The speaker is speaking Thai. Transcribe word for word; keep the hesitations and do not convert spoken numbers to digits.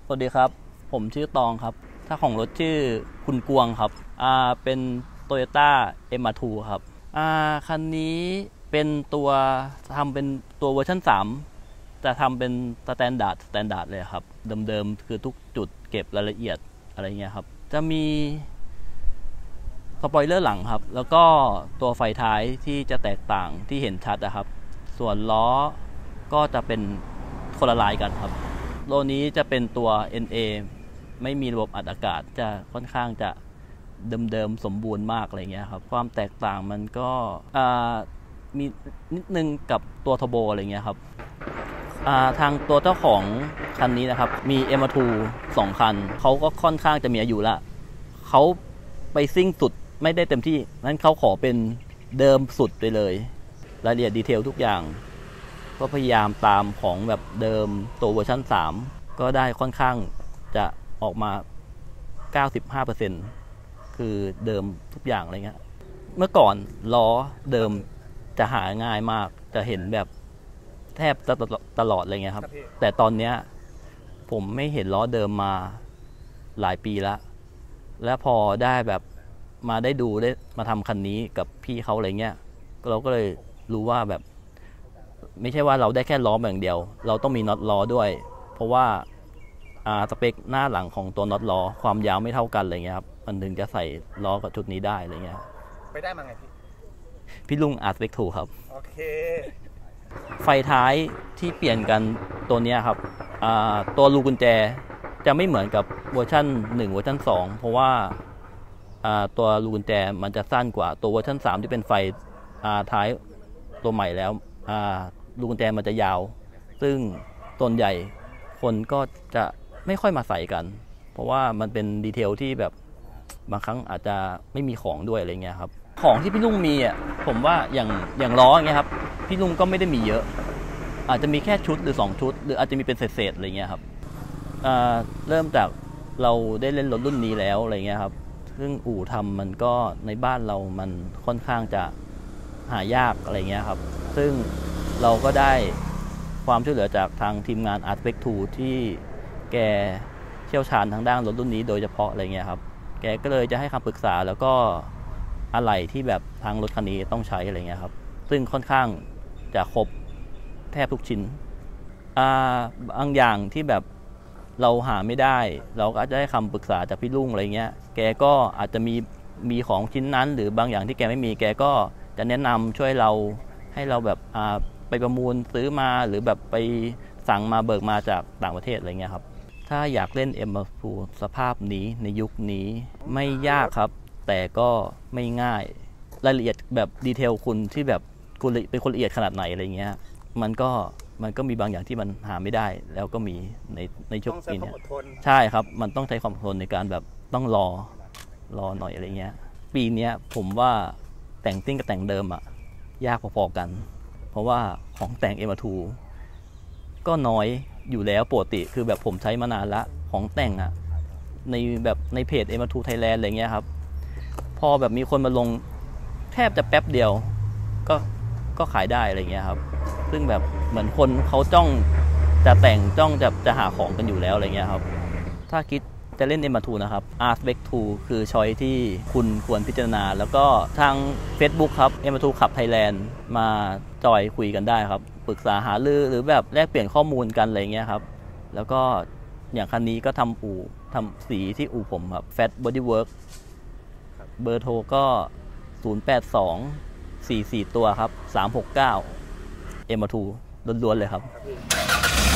สวัสดีครับผมชื่อตองครับถ้าของรถชื่อคุณกวงครับอ่าเป็น Toyota เอ็ม อาร์ ทู ครับอ่าคันนี้เป็นตัวทำเป็นตัวเวอร์ชันสามจะทำเป็นสแตนดาร์ดสแตนดาร์ดเลยครับเดิมๆคือทุกจุดเก็บรายละเอียดอะไรเงี้ยครับจะมีสปอยเลอร์หลังครับแล้วก็ตัวไฟท้ายที่จะแตกต่างที่เห็นชัดนะครับส่วนล้อก็จะเป็นคนละลายกันครับโลนี้จะเป็นตัว เอ็น เอ ไม่มีระบบอัดอากาศจะค่อนข้างจะเดิมๆสมบูรณ์มากอะไรเงี้ยครับความแตกต่างมันก็มีนิดนึงกับตัวทโบอะไรเงี้ยครับทางตัวเจ้าของคันนี้นะครับมี เอ็ม อาร์ ทู สองคันเขาก็ค่อนข้างจะมีอายุละเขาไปซิ่งสุดไม่ได้เต็มที่นั้นเขาขอเป็นเดิมสุดไปเลยรายละเอียดดีเทลทุกอย่างก็พยายามตามของแบบเดิมตัวเวอร์ชันสามก็ได้ค่อนข้างจะออกมา เก้าสิบห้าเปอร์เซ็นต์ คือเดิมทุกอย่างอะไรเงี้ยเมื่อก่อนล้อเดิมจะหาง่ายมากจะเห็นแบบแทบตลอดอะไรเงี้ยครับแต่ตอนเนี้ยผมไม่เห็นล้อเดิมมาหลายปีแล้วและพอได้แบบมาได้ดูได้มาทำคันนี้กับพี่เขาอะไรเงี้ยเราก็เลยรู้ว่าแบบไม่ใช่ว่าเราได้แค่ล้ออย่างเดียวเราต้องมีน็อตล้อด้วยเพราะว่าสเปคหน้าหลังของตัวน็อตล้อความยาวไม่เท่ากันอะไรเงี้ยครับมันถึงจะใส่ล้อกับชุดนี้ได้อะไรเงี้ยไปได้มาไงพี่พี่ลุงอาร์ตเวกทูครับโอเคไฟท้ายที่เปลี่ยนกันตัวนี้ครับตัวลูกกุญแจจะไม่เหมือนกับเวอร์ชันหนึ่งเวอร์ชันสองเพราะว่าตัวลูกกุญแจมันจะสั้นกว่าตัวเวอร์ชันสามที่เป็นไฟท้ายตัวใหม่แล้วลูกกุญแจมันจะยาวซึ่งส่วนใหญ่คนก็จะไม่ค่อยมาใส่กันเพราะว่ามันเป็นดีเทลที่แบบบางครั้งอาจจะไม่มีของด้วยอะไรเงี้ยครับของที่พี่ลุงมีอ่ะผมว่าอย่างอย่างล้ออย่างเงี้ยครับพี่ลุงก็ไม่ได้มีเยอะอาจจะมีแค่ชุดหรือสองชุดหรืออาจจะมีเป็นเศษๆอะไรเงี้ยครับเริ่มจากเราได้เล่นรถรุ่นนี้แล้วอะไรเงี้ยครับซึ่งอู่ทำมันก็ในบ้านเรามันค่อนข้างจะหายากอะไรเงี้ยครับซึ่งเราก็ได้ความช่วยเหลือจากทางทีมงาน อาร์ เวก ทู ที่แกเชี่ยวชาญทางด้านรถรุ่นนี้โดยเฉพาะอะไรเงี้ยครับแกก็เลยจะให้คำปรึกษาแล้วก็อะไรที่แบบทางรถคันนี้ต้องใช้อะไรเงี้ยครับซึ่งค่อนข้างจะครบแทบทุกชิ้นบางอย่างที่แบบเราหาไม่ได้เราก็จะให้คำปรึกษาจากพี่ลุงอะไรเงี้ยแกก็อาจจะมีมีของชิ้นนั้นหรือบางอย่างที่แกไม่มีแกก็จะแนะนำช่วยเราให้เราแบบไปประมูลซื้อมาหรือแบบไปสั่งมาเบิกมาจากต่างประเทศอะไรเงี้ยครับถ้าอยากเล่น เอ็ม อาร์ ทู สภาพนี้ในยุคนี้ไม่ยากครับแต่ก็ไม่ง่ายรายละเอียดแบบดีเทลคุณที่แบบคุณเป็นคนละเอียดขนาดไหนอะไรเงี้ยมันก็มันก็มีบางอย่างที่มันหาไม่ได้แล้วก็มีในในช่วงนี้ใช่ครับมันต้องใช้ความอดทนในการแบบต้องรอรอหน่อยอะไรเงี้ยปีนี้ผมว่าแต่งติ้งกับแต่งเดิมอะยากพอๆกันเพราะว่าของแต่ง เอ็ม อาร์ ทู ก็น้อยอยู่แล้วปกติคือแบบผมใช้มานานละของแต่งอะในแบบในเพจ เอ็ม อาร์ ทู Thailand อะไรเงี้ยครับพอแบบมีคนมาลงแทบจะแป๊บเดียวก็ก็ขายได้อะไรเงี้ยครับซึ่งแบบเหมือนคนเขาจ้องจะแต่งจ้องจะจะหาของกันอยู่แล้วอะไรเงี้ยครับถ้าคิดจะเล่น เอ็ม อาร์ ทู นะครับ อาร์ เวก ทู คือช้อยที่คุณควรพิจารณาแล้วก็ทาง Facebook ครับ เอ็ม อาร์ ทู Club Thailand มาจอยคุยกันได้ครับปรึกษาหารือหรือแบบแลกเปลี่ยนข้อมูลกันอะไรเงี้ยครับแล้วก็อย่างคันนี้ก็ทำอู่ทำสีที่อู่ผมครับ Fat Body Work เบอร์โทรก็ศูนย์ แปด สอง สี่ สี่ตัวครับสาม หก เก้า เอ็ม อาร์ ทู ล้วนๆเลยครับ